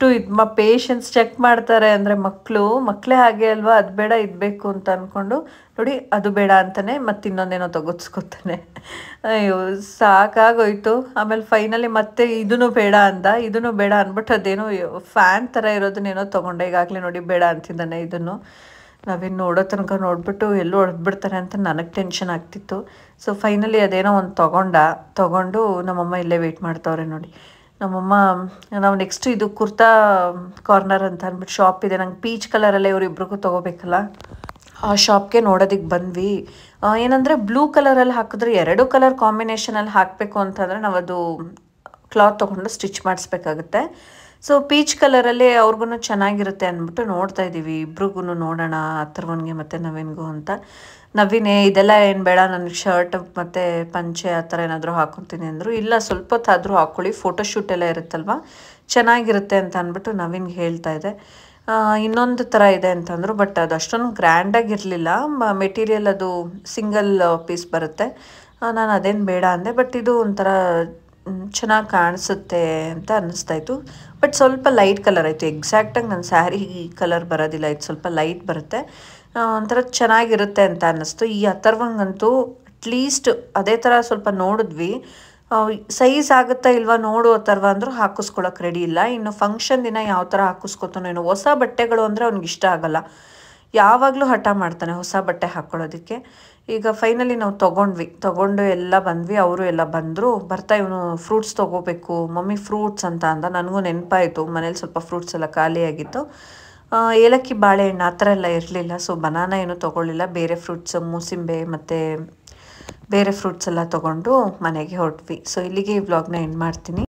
ಎಷ್ಟು ಇದು ಮ ಪೇಷನ್ಸ್ ಚೆಕ್ ಮಾಡ್ತಾರೆ ಅಂದರೆ ಮಕ್ಕಳು ಮಕ್ಕಳೇ ಹಾಗೆ ಅಲ್ವಾ, ಅದು ಬೇಡ ಇದು ಬೇಕು ಅಂತ ಅಂದ್ಕೊಂಡು ನೋಡಿ ಅದು ಬೇಡ ಅಂತಾನೆ ಮತ್ತು ಇನ್ನೊಂದೇನೋ ತಗೋಸ್ಕೊತಾನೆ. ಅಯ್ಯೋ ಸಾಕಾಗೋಯ್ತು. ಆಮೇಲೆ ಫೈನಲಿ ಮತ್ತೆ ಇದೂ ಬೇಡ ಅಂದ, ಇದೂ ಬೇಡ ಅಂದ್ಬಿಟ್ಟು ಅದೇನೋ ಫ್ಯಾನ್ ಥರ ಇರೋದನ್ನೇನೋ ತೊಗೊಂಡೆ. ಈಗಾಗಲೇ ನೋಡಿ ಬೇಡ ಅಂತಿದ್ದಾನೆ ಇದನ್ನು. ನಾವೇನು ನೋಡೋ ತನಕ ನೋಡಿಬಿಟ್ಟು ಎಲ್ಲೂ ಹೊಡೆದ್ಬಿಡ್ತಾರೆ ಅಂತ ನನಗೆ ಟೆನ್ಷನ್ ಆಗ್ತಿತ್ತು. ಸೊ ಫೈನಲಿ ಅದೇನೋ ಒಂದು ತೊಗೊಂಡ ತೊಗೊಂಡು ನಮ್ಮಮ್ಮ ಇಲ್ಲೇ ವೆಯ್ಟ್ ಮಾಡ್ತಾವ್ರೆ ನೋಡಿ. ನಮ್ಮಮ್ಮ ನಾವು ನೆಕ್ಸ್ಟ್ ಇದು ಕುರ್ತಾ ಕಾರ್ನರ್ ಅಂತ ಅಂದ್ಬಿಟ್ಟು ಶಾಪ್ ಇದೆ, ನಂಗೆ ಪೀಚ್ ಕಲರಲ್ಲೇ ಇವರಿಬ್ರಿಗೂ ತೊಗೋಬೇಕಲ್ಲ, ಆ ಶಾಪ್ಗೆ ನೋಡೋದಕ್ಕೆ ಬಂದ್ವಿ. ಏನಂದರೆ ಬ್ಲೂ ಕಲರಲ್ಲಿ ಹಾಕಿದ್ರೆ ಎರಡು ಕಲರ್ ಕಾಂಬಿನೇಷನಲ್ಲಿ ಹಾಕಬೇಕು ಅಂತಂದರೆ ನಾವು ಅದು ಕ್ಲಾತ್ ತೊಗೊಂಡು ಸ್ಟಿಚ್ ಮಾಡಿಸ್ಬೇಕಾಗುತ್ತೆ. ಸೊ ಪೀಚ್ ಕಲರಲ್ಲಿ ಅವ್ರಿಗೂ ಚೆನ್ನಾಗಿರುತ್ತೆ ಅಂದ್ಬಿಟ್ಟು ನೋಡ್ತಾ ಇದ್ದೀವಿ. ಇಬ್ರಿಗೂ ನೋಡೋಣ, ಅಥರ್ವನ್ಗೆ ಮತ್ತು ನವೀನ್ಗೂ ಅಂತ. ನವೀನೇ ಇದೆಲ್ಲ ಏನು ಬೇಡ, ನನಗೆ ಶರ್ಟ್ ಮತ್ತು ಪಂಚೆ ಆ ಥರ ಏನಾದರೂ ಹಾಕೊತೀನಿ ಅಂದರು. ಇಲ್ಲ ಸ್ವಲ್ಪ ಹೊತ್ತಾದರೂ ಹಾಕ್ಕೊಳ್ಳಿ, ಫೋಟೋಶೂಟ್ ಎಲ್ಲ ಇರುತ್ತಲ್ವ ಚೆನ್ನಾಗಿರುತ್ತೆ ಅಂತ ಅಂದ್ಬಿಟ್ಟು ನವೀನ್ಗೆ ಹೇಳ್ತಾ ಇದೆ. ಇನ್ನೊಂದು ಥರ ಇದೆ ಅಂತಂದರು, ಬಟ್ ಅದು ಅಷ್ಟೊಂದು ಗ್ರ್ಯಾಂಡಾಗಿರಲಿಲ್ಲ. ಮೆಟೀರಿಯಲ್ ಅದು ಸಿಂಗಲ್ ಪೀಸ್ ಬರುತ್ತೆ. ನಾನು ಅದೇನು ಬೇಡ ಅಂದೆ, ಬಟ್ ಇದು ಒಂಥರ ಚೆನ್ನಾಗಿ ಕಾಣಿಸುತ್ತೆ ಅಂತ ಅನ್ನಿಸ್ತಾಯಿತ್ತು. ಬಟ್ ಸ್ವಲ್ಪ ಲೈಟ್ ಕಲರ್ ಆಯಿತು. ಎಕ್ಸಾಕ್ಟಾಗಿ ನನ್ನ ಸ್ಯಾರಿ ಕಲರ್ ಬರೋದಿಲ್ಲ, ಇದು ಸ್ವಲ್ಪ ಲೈಟ್ ಬರುತ್ತೆ, ಒಂಥರ ಚೆನ್ನಾಗಿರುತ್ತೆ ಅಂತ ಅನ್ನಿಸ್ತು. ಈ ಅಥರ್ವಂಗಂತೂ ಅಟ್ಲೀಸ್ಟ್ ಅದೇ ಥರ ಸ್ವಲ್ಪ ನೋಡಿದ್ವಿ. ಸೈಜ್ ಆಗುತ್ತಾ ಇಲ್ವಾ ನೋಡು ಅಥರ್ವ ಅಂದರೂ ಹಾಕಿಸ್ಕೊಳಕ್ಕೆ ರೆಡಿ ಇಲ್ಲ. ಇನ್ನು ಫಂಕ್ಷನ್ ದಿನ ಯಾವ ಥರ ಹಾಕಿಸ್ಕೊತಾನೋ ಏನೋ. ಹೊಸ ಬಟ್ಟೆಗಳು ಅಂದರೆ ಅವ್ನಿಗೆ ಇಷ್ಟ ಆಗಲ್ಲ, ಯಾವಾಗಲೂ ಹಠ ಮಾಡ್ತಾನೆ ಹೊಸ ಬಟ್ಟೆ ಹಾಕ್ಕೊಳ್ಳೋದಕ್ಕೆ. ಈಗ ಫೈನಲಿ ನಾವು ತೊಗೊಂಡ್ವಿ, ತೊಗೊಂಡು ಎಲ್ಲ ಬಂದ್ವಿ. ಅವರು ಎಲ್ಲ ಬಂದರು. ಬರ್ತಾ ಇವನು ಫ್ರೂಟ್ಸ್ ತೊಗೋಬೇಕು ಮಮ್ಮಿ ಫ್ರೂಟ್ಸ್ ಅಂತ ಅಂದ. ನನಗೂ ನೆನಪಾಯಿತು, ಮನೇಲಿ ಸ್ವಲ್ಪ ಫ್ರೂಟ್ಸ್ ಎಲ್ಲ ಖಾಲಿಯಾಗಿತ್ತು. ಏಲಕ್ಕಿ ಬಾಳೆಹಣ್ಣು ಆ ಥರ ಎಲ್ಲ ಇರಲಿಲ್ಲ. ಸೊ ಬನಾನಾ ಏನೂ ತೊಗೊಳ್ಳಿಲ್ಲ, ಬೇರೆ ಫ್ರೂಟ್ಸ್ ಮೂಸಂಬೆ ಮತ್ತು ಬೇರೆ ಫ್ರೂಟ್ಸ್ ಎಲ್ಲ ತೊಗೊಂಡು ಮನೆಗೆ ಹೊರಟ್ವಿ. ಸೊ ಇಲ್ಲಿಗೆ ಈ ವ್ಲಾಗ್ನ ಎಂಡ್ ಮಾಡ್ತೀನಿ.